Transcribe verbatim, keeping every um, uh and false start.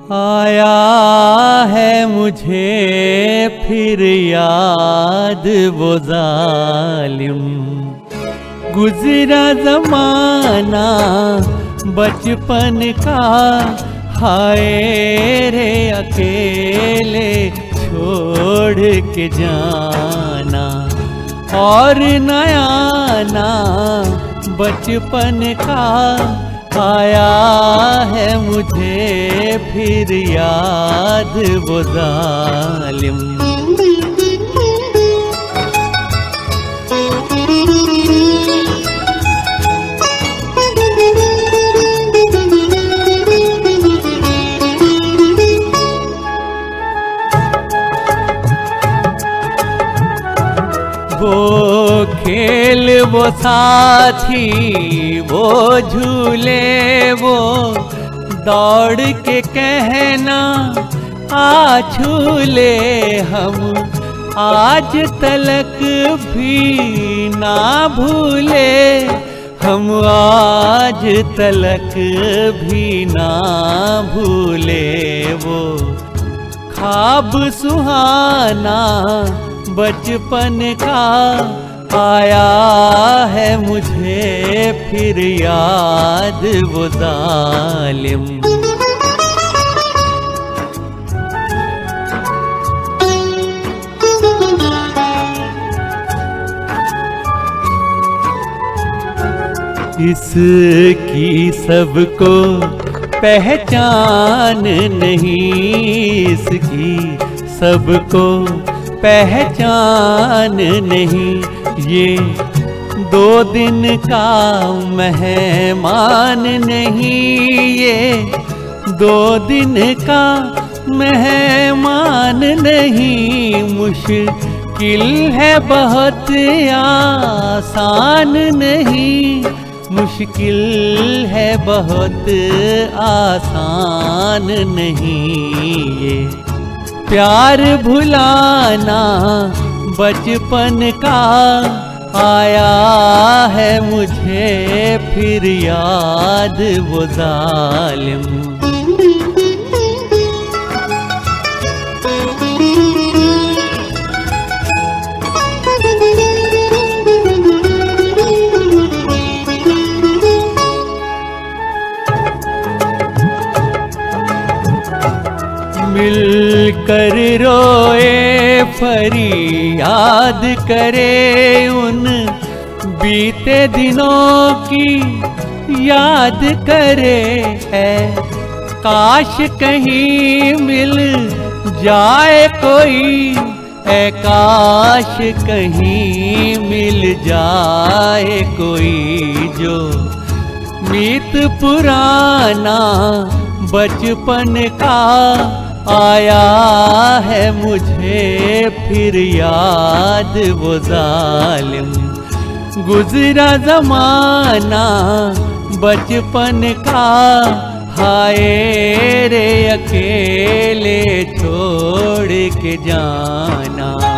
आया है मुझे फिर याद वो जालिम, गुजरा जमाना बचपन का, हाय रे अकेले छोड़ के जाना। और नया ना बचपन का आया है मुझे फिर याद वो जालिम। वो खेल वो साथी वो झूले वो दौड़ के कहना आ झूले, हम आज तलक भी ना भूले, हम आज तलक भी ना भूले। वो ख्वाब सुहाना बचपन का आया है मुझे फिर याद वो जालिम। इसकी सबको पहचान नहीं, इसकी सबको पहचान नहीं, ये दो दिन का मेहमान नहीं, ये दो दिन का मेहमान नहीं। मुश्किल है बहुत आसान नहीं, मुश्किल है बहुत आसान नहीं। ये प्यार भुलाना बचपन का आया है मुझे फिर याद वो जालिम। मिलकर रोए फरियाद करे उन बीते दिनों की याद करे है। काश कहीं मिल जाए कोई है, काश कहीं मिल जाए कोई जो मीत पुराना बचपन का आया है मुझे फिर याद वो जालिम। गुजरा जमाना बचपन का, हाय रे अकेले छोड़ के जाना।